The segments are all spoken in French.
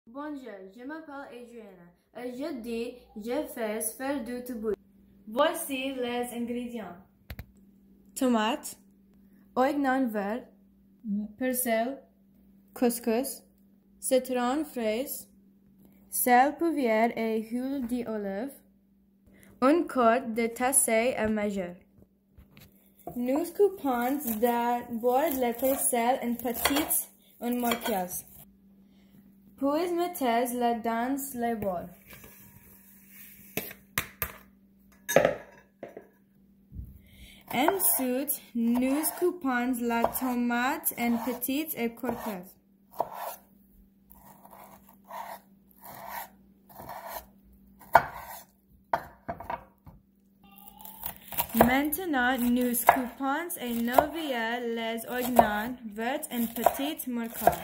Bonjour, je m'appelle Adriana. Aujourd'hui, je fais faire du teboule. Voici les ingrédients. Tomates, oignon vert, persil, couscous, citron frais, sel poivre et huile d'olive, une quart de tasse à mesure. Nous coupons d'abord le persil en petites morceaux. Puis mettez-le dans le bol. Ensuite, nous coupons la tomate en petites courtes. Maintenant, nous coupons et noyons les oignons verts en petites morceaux.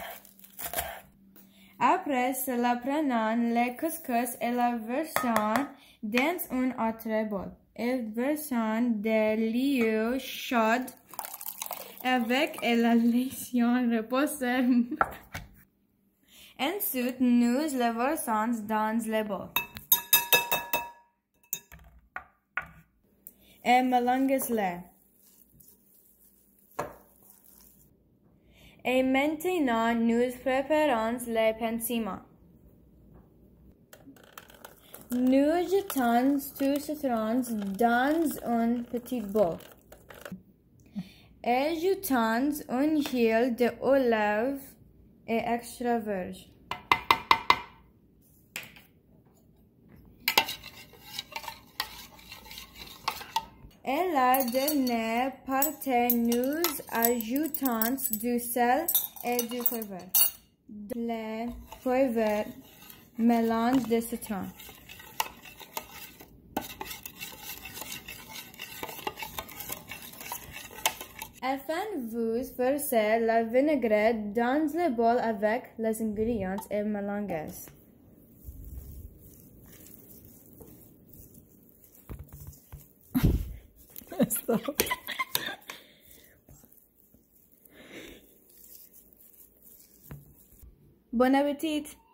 Après cela, prenons le couscous et la versons dans un autre bol. Et versons de l'eau chaude avec la laissons reposer. Ensuite, nous le versons dans le bol. Et mélangeons-le. Et maintenant, nous préparons le pansement. Nous jetons tous citrons dans un petit bol. Et jetons une huile d'olive et extra virgin. Et la dernière partie, nous ajoutons du sel et du poivre. Le poivre mélange de citron. Enfin, vous versez la vinaigrette dans le bol avec les ingrédients et mélangez. Stop. Bon appétit!